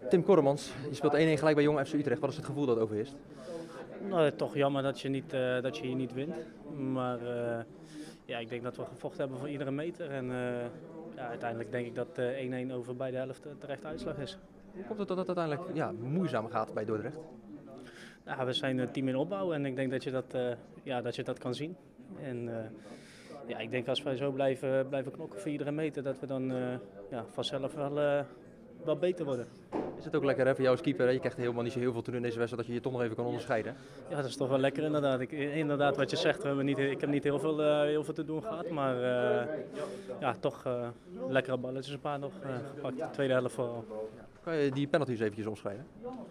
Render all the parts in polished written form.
Tim Korremans, je speelt 1-1 gelijk bij Jong FC Utrecht. Wat is het gevoel dat overheerst? Nou, toch jammer dat dat je hier niet wint. Maar ja, ik denk dat we gevochten hebben voor iedere meter. En ja, uiteindelijk denk ik dat 1-1 over beide helften de terechte uitslag is. Hoe komt het dat het uiteindelijk moeizaam gaat bij Dordrecht? Ja, we zijn een team in opbouw en ik denk dat je dat kan zien. En ja, ik denk als wij zo blijven knokken voor iedere meter, dat we dan vanzelf wel beter worden. Is het ook lekker hè, voor jou als keeper? Hè? Je krijgt helemaal niet zo heel veel te doen in deze wedstrijd dat je je toch nog even kan onderscheiden. Ja, dat is toch wel lekker inderdaad. Inderdaad wat je zegt, ik heb niet heel veel te doen gehad, maar ja, toch lekkere balletjes een paar nog gepakt. De tweede helft vooral. Kan je die penalty eens eventjes omschrijven?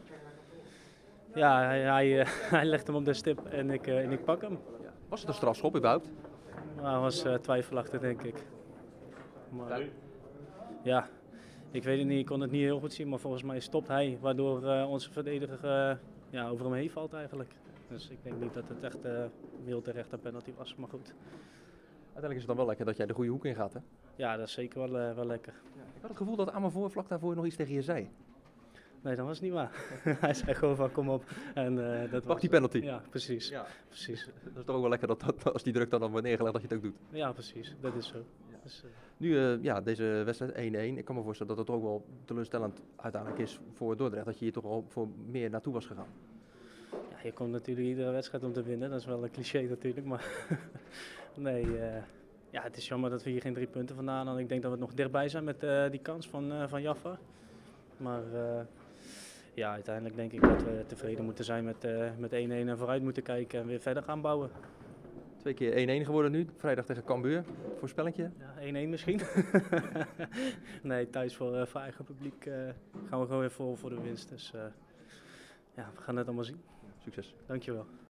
Ja, hij legt hem op de stip en ik pak hem. Was het een strafschop überhaupt? Maar hij was twijfelachtig denk ik. Maar, ja, ik weet het niet, ik kon het niet heel goed zien, maar volgens mij stopt hij, waardoor onze verdediger over hem heen valt eigenlijk. Dus ik denk niet dat het echt heel terecht een penalty was, maar goed. Uiteindelijk is het dan wel lekker dat jij de goede hoek in gaat, hè? Ja, dat is zeker wel lekker. Ik had het gevoel dat Amervoor vlak daarvoor nog iets tegen je zei. Nee, dat was niet waar. Hij zei gewoon van kom op. En, Pak die penalty. Ja, precies. Ja. Precies. Dat is toch ook wel lekker dat als die druk dan wordt neergelegd dat je het ook doet. Ja, precies. Dat is zo. Ja. Dus, Nu, deze wedstrijd 1-1. Ik kan me voorstellen dat het ook wel teleurstellend uiteindelijk is voor Dordrecht. Dat je hier toch al voor meer naartoe was gegaan. ja, je komt natuurlijk iedere wedstrijd om te winnen. Dat is wel een cliché natuurlijk. Maar nee, ja, het is jammer dat we hier geen 3 punten vandaan hadden. Ik denk dat we nog dichtbij zijn met die kans van Jaffa. Maar ja, uiteindelijk denk ik dat we tevreden moeten zijn met 1-1 en vooruit moeten kijken en weer verder gaan bouwen. 2 keer 1-1 geworden nu, vrijdag tegen Cambuur. Voorspellingje? Ja, 1-1 misschien. Nee, thuis voor eigen publiek gaan we gewoon weer voor de winst. Dus ja, we gaan het allemaal zien. Succes. Dankjewel.